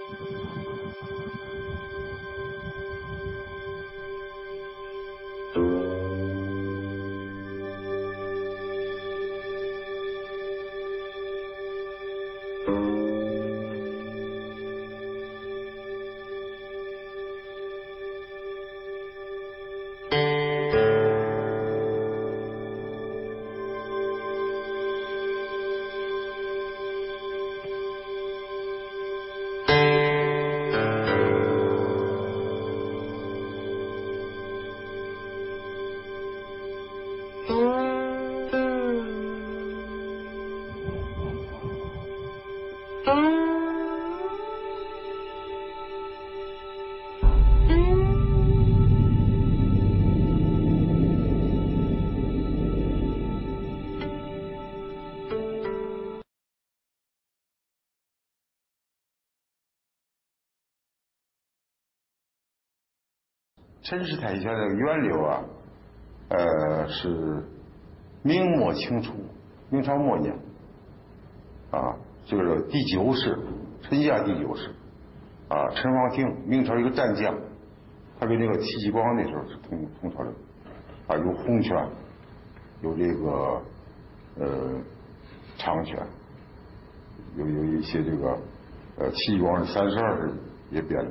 陈氏台圈的源流啊，是明末清初，明朝末年，啊，这个第九世，陈家第九世，啊，陈王庭，明朝一个战将，他跟那个戚继光那时候是同朝的，啊，有洪拳，有这个长拳，有一些这个戚继光是32世也编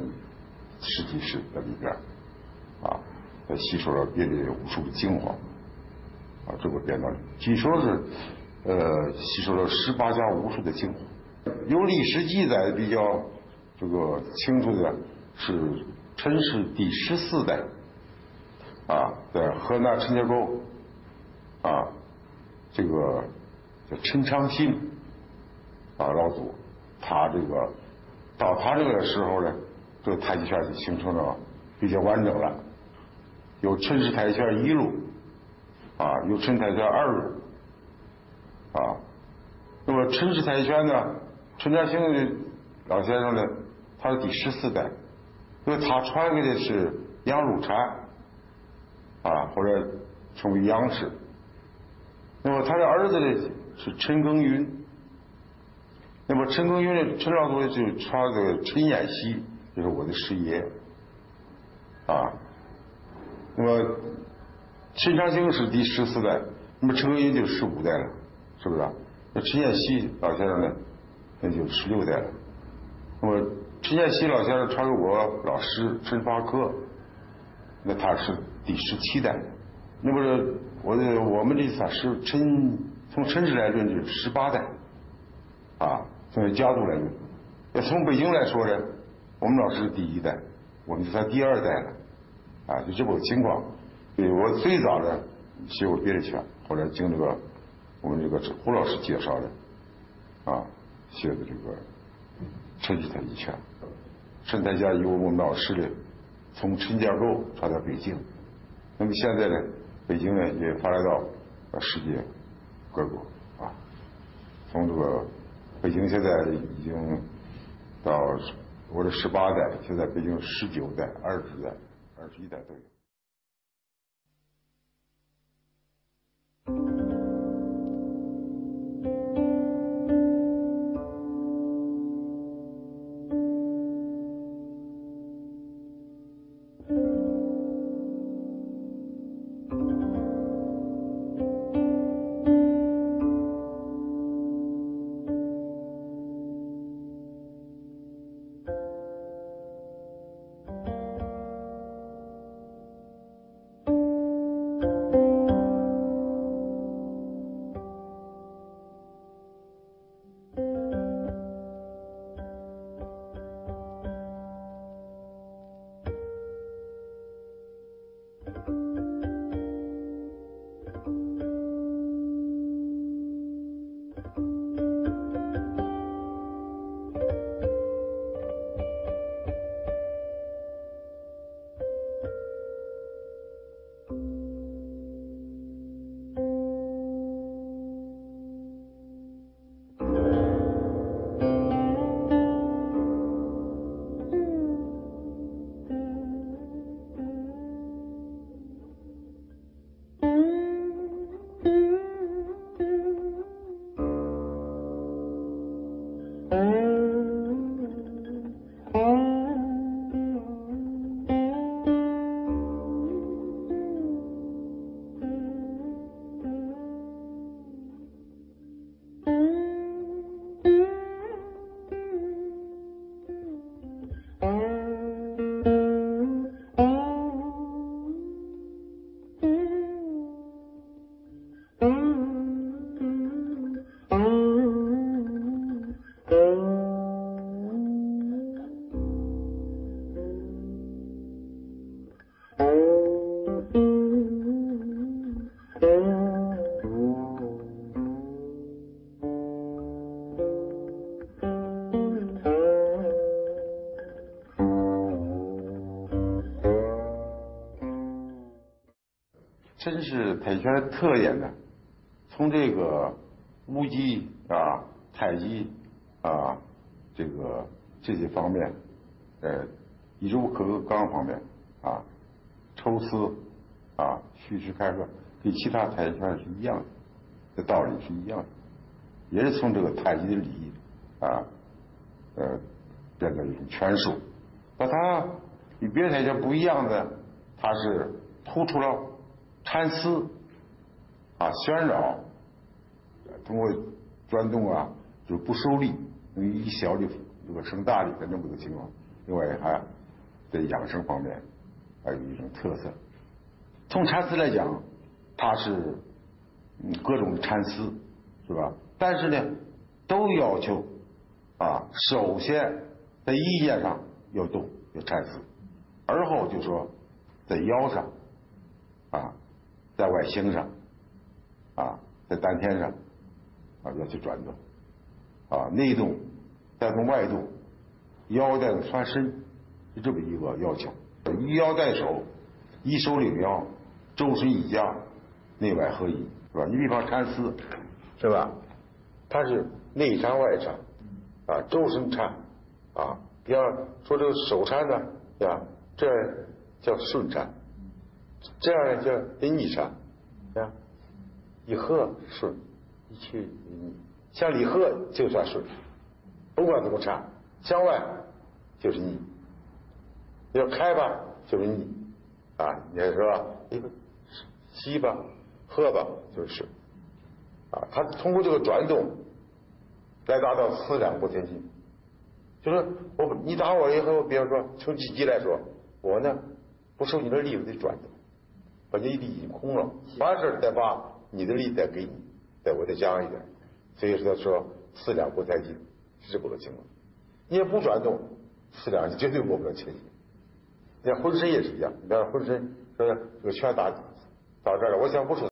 10几世在里边。啊，吸收了别的武术的精华，啊，这个编到据说是，吸收了18家武术的精华。有历史记载比较这个清楚的是陈氏第14代，啊，在河南陈家沟，啊，这个叫陈长信，啊，老祖，他这个到他这个时候呢，这个太极拳就形成了比较完整了。有陈氏太极拳1路，啊，有陈太极拳2路，啊，那么陈氏太极拳呢，陈家兴的老先生呢，他是第14代，因为他传给的是杨露禅，啊，或者称为杨氏。那么他的儿子呢是陈耕耘，那么陈耕耘呢，陈老祖就传这个陈彦熙，就是我的师爷，啊。那么陈长兴是第14代，那么陈耕耘就15代了，是不是？那陈彦熙老先生呢，那就16代了。那么陈彦熙老先生传给我老师陈发科，那他是第17代。那么我们这算是从陈氏来论就是18代，啊，从家族来论。要从北京来说呢，我们老师是第1代，我们就算第2代了。啊，就这么个情况。对，我最早的学过别的拳，后来经这个我们这个胡老师介绍的，啊，学的这个陈氏太极拳。陈太家由我们老师的从陈家沟传到北京，那么现在呢，北京呢也发展到世界各国啊。从这个北京现在已经到我的18代，现在北京19代、20代。21代都有。 真是太极拳的特点呢。从这个无极啊、太极啊，这些方面，以柔克刚方面啊，抽丝啊，虚实开合，跟其他太极拳是一样的，这道理是一样的，也是从这个太极的理啊，变成一种拳术。把它与别的太极拳不一样的，它是突出了缠丝啊、旋绕，通过转动啊，就不受力，能以小力这个生大力的这么个情况。另外还在养生方面还有一种特色。从缠丝来讲，它是各种缠丝，是吧？但是呢，都要求啊，首先在一件上要动，要缠丝，而后就说在腰上啊，在外形上啊，在丹田上啊要去转动啊，内动带动外动，腰带穿身，是这么一个要求。以腰带手，以手领腰，周身一家，内外合一，是吧？你比方缠丝，是吧？它是内缠外缠啊，周身缠啊。比方说这个手缠呢，对吧？这叫顺缠，这样呢叫逆缠，啊，一合顺，一去逆，向里合就算顺，不管怎么缠，向外就是逆，要开吧就是逆啊，你看是吧？一个吸吧合吧就是顺啊，它通过这个转动来达到四两拨千斤。就是你打我以后，比方说从积极来说，我呢不受你的力，我得转动，把你的力已经空了，完事再把你的力再给你，我再加上一点，所以说四两拨千斤是这么个情况。你也不转动，四两你绝对拨不了千斤。你看浑身也是一样，你看浑身说这个拳打到这儿了，我想不出。